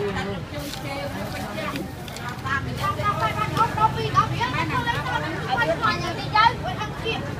Hãy subscribe cho kênh Ghiền Mì Gõ để không bỏ lỡ những video hấp dẫn.